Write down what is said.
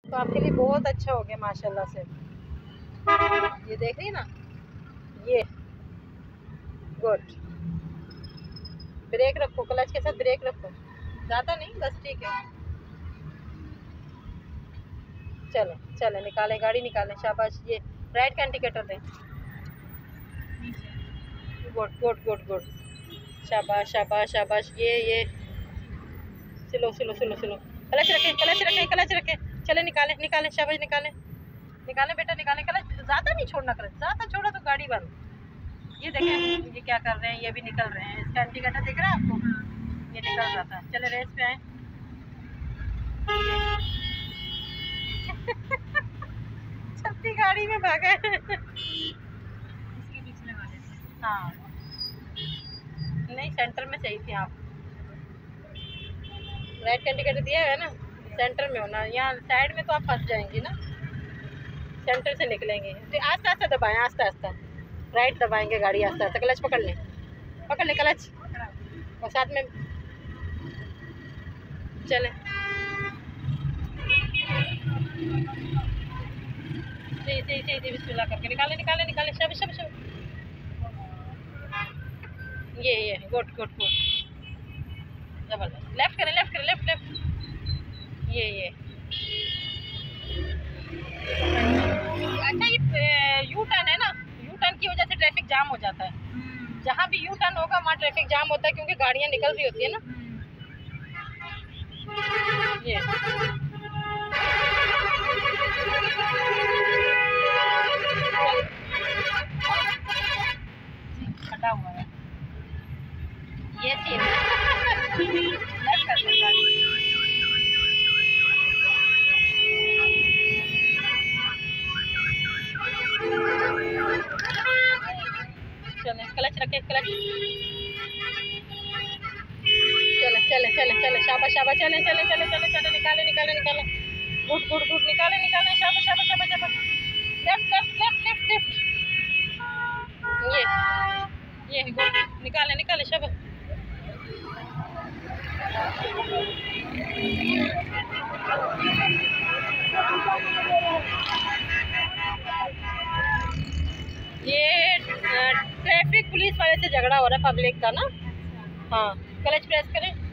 तो आपके लिए बहुत अच्छा हो गया माशाल्लाह से। ये देख रही ना, ये गुड। ब्रेक रखो, क्लच के साथ ब्रेक रखो, ज़्यादा नहीं, बस ठीक है। चले चले, निकालें गाड़ी, निकालें, शाबाश। ये राइट का इंडिकेटर दें। गुड गुड गुड गुड, शाबाश शाबाश शाबाश। ये slow slow slow slow, clutch रखें क्लच रखें क्लच रखें। चले निकालें निकालें, शाबाश, निकालें निकालें बेटा, निकालें क्लच। ज़्यादा नहीं छोड़ना क्लच, ज़्यादा छोड़ा तो गाड़ी बंद। ये देखें ये क्या कर रहे हैं, ये भी निकल रहे हैं। इसका इंडिकेटर दिख रहा है आपको, ये निकल जाता है। चले रेस पे आए। चलती गाड़ी में भागा है। इसके पीछे लगा देते। हाँ नहीं, सेंटर में सही थी आप। राइट का इंडिकेटर दिया है ना, सेंटर में होना। यहाँ साइड में तो आप फंस जाएंगी ना, सेंटर से निकलेंगे। तो आस्ते आस्ते दबाएं, आस्ते आस्ते राइट दबाएंगे गाड़ी, आस्ते आस्ते। क्लच पकड़ लें, पकड़ लें क्लच, और साथ में चले। सही सही सही सही, बिस्मिल्लाह करके निकाले निकाले निकाले, शब शब शब। ये गुड गुड गुड, जबरदस्त। लेफ्ट करें, लेफ्ट करें, लेफ्ट लेफ्ट। ये अच्छा, ये यू टर्न है ना, यू टर्न की वजह से ट्रैफिक जाम हो जाता है। जहाँ भी यू टर्न होगा वहाँ ट्रैफिक जाम होता है, क्योंकि गाड़ियाँ निकल रही होती है ना। ये खड़ा हुआ है, ये सीन लेफ्ट कर दें गाड़ी। चले क्लच रखे, क्लच। चले चले चले चले, शाबाश शाबाश, चले चले चले चले चले, निकाले निकाले निकाले। गुड गुड गुड, निकाले निकाले, शाबाश शाबाश शाबाश शाबाश। Left left left left left. ये गुड, निकाले निकाले, शाबाश। ये ट्रैफिक पुलिस वाले से झगड़ा हो रहा है, पब्लिक का ना। हाँ, क्लच प्रेस करें।